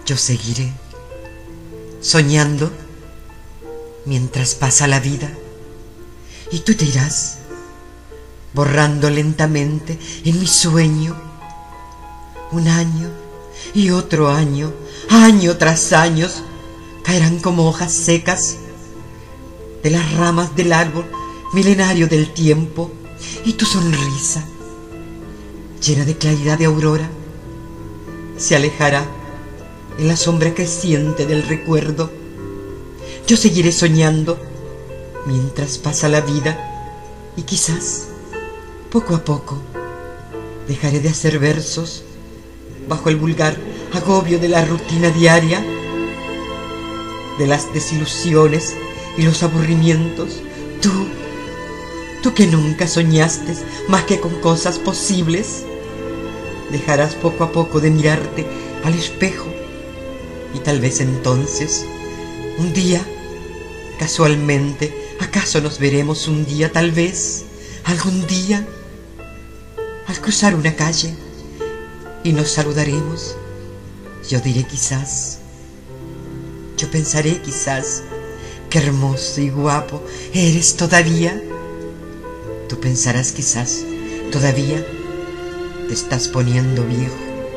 Yo seguiré soñando mientras pasa la vida, y tú te irás borrando lentamente en mi sueño. Un año y otro año, año tras año, caerán como hojas secas de las ramas del árbol milenario del tiempo, y tu sonrisa, llena de claridad de aurora, se alejará en la sombra creciente del recuerdo. Yo seguiré soñando mientras pasa la vida, y quizás, poco a poco, dejaré de hacer versos bajo el vulgar agobio de la rutina diaria, de las desilusiones y los aburrimientos. Tú que nunca soñaste más que con cosas posibles, dejarás poco a poco de mirarte al espejo, y tal vez entonces, un día, casualmente, acaso nos veremos un día, tal vez, algún día, al cruzar una calle, y nos saludaremos. Yo diré quizás, yo pensaré quizás, qué hermoso y guapo eres todavía. Tú pensarás quizás, todavía te estás poniendo viejo.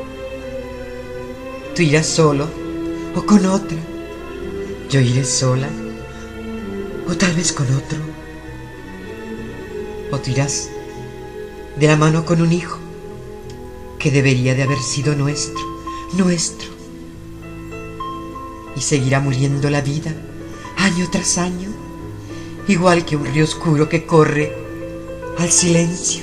Tú irás solo o con otra, yo iré sola o tal vez con otro. O tú irás de la mano con un hijo que debería de haber sido nuestro, y seguirá muriendo la vida año tras año, igual que un río oscuro que corre al silencio.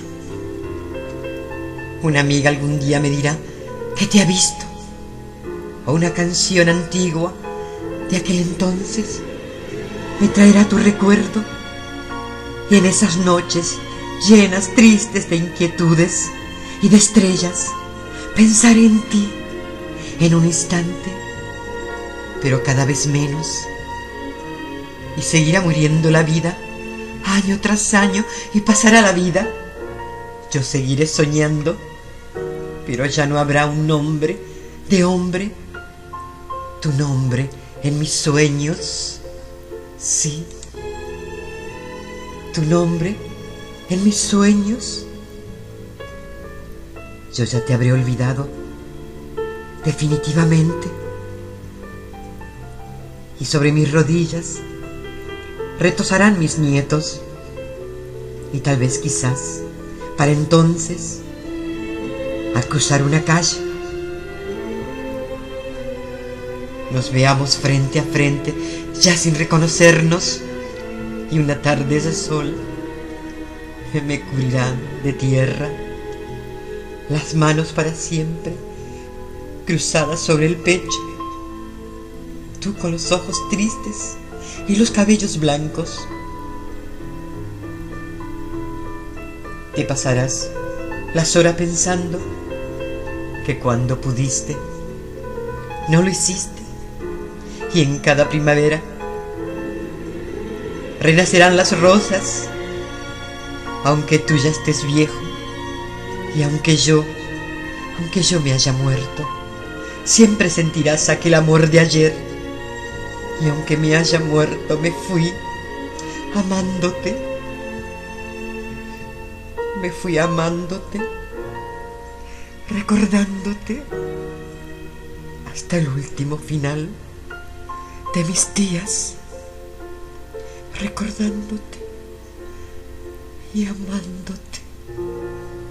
Una amiga algún día me dirá que te ha visto, o una canción antigua de aquel entonces me traerá tu recuerdo, y en esas noches llenas, tristes de inquietudes y de estrellas, pensaré en ti en un instante, pero cada vez menos, y seguirá muriendo la vida año tras año, y pasará la vida. Yo seguiré soñando, pero ya no habrá un nombre de hombre, tu nombre en mis sueños, sí, tu nombre en mis sueños. Yo ya te habré olvidado definitivamente, y sobre mis rodillas retosarán mis nietos, y tal vez quizás para entonces, al cruzar una calle, nos veamos frente a frente, ya sin reconocernos, y una tarde de sol me cubrirán de tierra, las manos para siempre cruzadas sobre el pecho, tú con los ojos tristes y los cabellos blancos. Te pasarás las horas pensando que cuando pudiste no lo hiciste, y en cada primavera renacerán las rosas, aunque tú ya estés viejo, y aunque yo me haya muerto, siempre sentirás aquel amor de ayer, y aunque me haya muerto, me fui amándote, recordándote hasta el último final de mis días, recordándote y amándote.